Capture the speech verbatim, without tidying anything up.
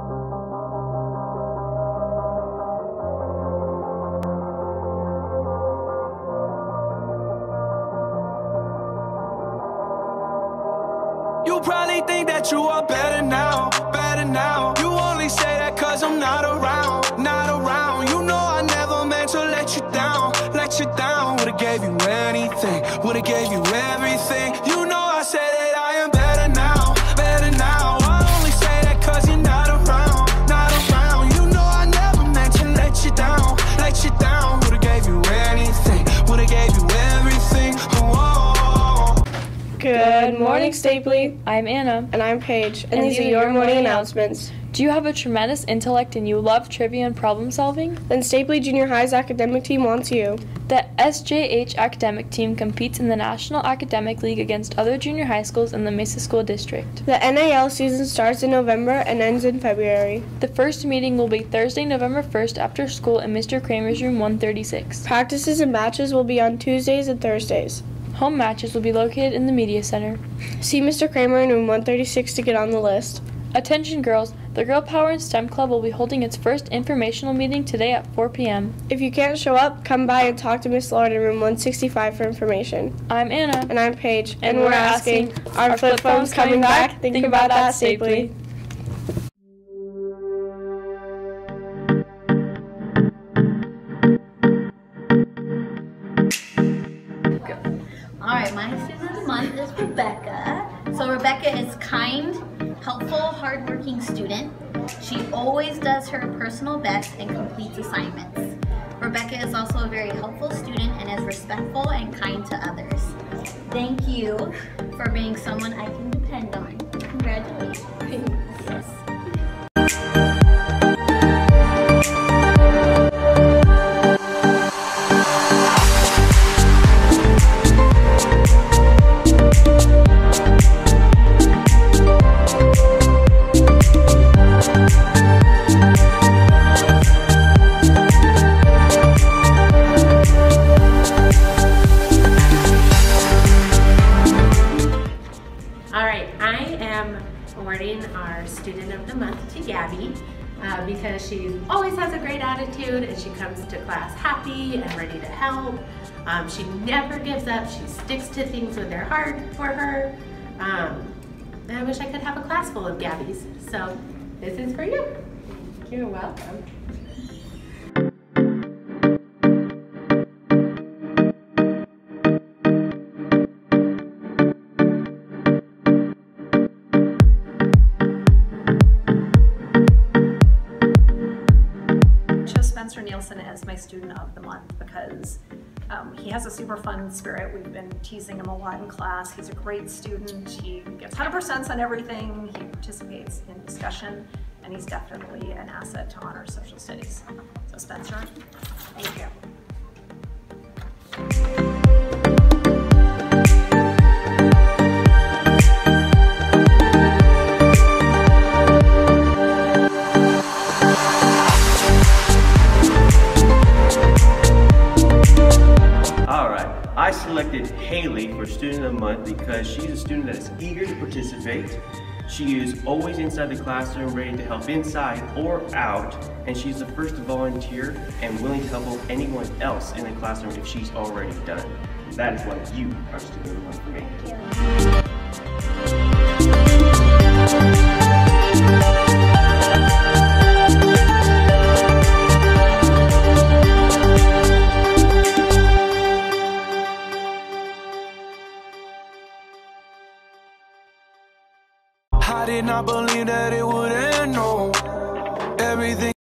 You probably think that you are better now, better now. You only say that cause I'm not around, not around. You know I never meant to let you down, let you down. Would've gave you anything, would've gave you everything. You know I said that I am better now, better now. I only say that cause you're not around, not around. You know I never meant to let you down, let you down. Would've gave you anything, would've gave you everything. Whoa. Good morning, Stapley. I'm Anna. And I'm Paige. And, And these are your morning announcements. Do you have a tremendous intellect and you love trivia and problem solving? Then Stapley Junior High's academic team wants you. The S J H academic team competes in the National Academic League against other junior high schools in the Mesa School District. The N A L season starts in November and ends in February. The first meeting will be Thursday, November first after school in Mister Kramer's room one thirty-six. Practices and matches will be on Tuesdays and Thursdays. Home matches will be located in the Media Center. See Mister Kramer in room one thirty-six to get on the list. Attention girls, the Girl Power and STEM Club will be holding its first informational meeting today at four p m If you can't show up, come by and talk to Miss Lord in room one sixty-five for information. I'm Anna. And I'm Paige. And, and we're asking, asking, are flip phones coming back? Think, Think about, about that, Stapley. Alright, my student of the month is Rebecca. So Rebecca is kind, helpful, hardworking student. She always does her personal best and completes assignments. Rebecca is also a very helpful student and is respectful and kind to others. Thank you for being someone I can depend on. Congratulations. Yes. Awarding our Student of the Month to Gabby uh, because she always has a great attitude and she comes to class happy and ready to help. Um, she never gives up. She sticks to things when they're hard for her. Um, and I wish I could have a class full of Gabbies. So this is for you. You're welcome. Spencer Nielsen is my student of the month because um, he has a super fun spirit. We've been teasing him a lot in class. He's a great student. He gets one hundred percent on everything. He participates in discussion, and he's definitely an asset to honor social studies. So Spencer, thank you. I selected Haley for Student of the Month because she's a student that is eager to participate. She is always inside the classroom ready to help inside or out, and she's the first to volunteer and willing to help anyone else in the classroom if she's already done. That is why you are Student of the Month for me. I did not believe that it would end, no. Everything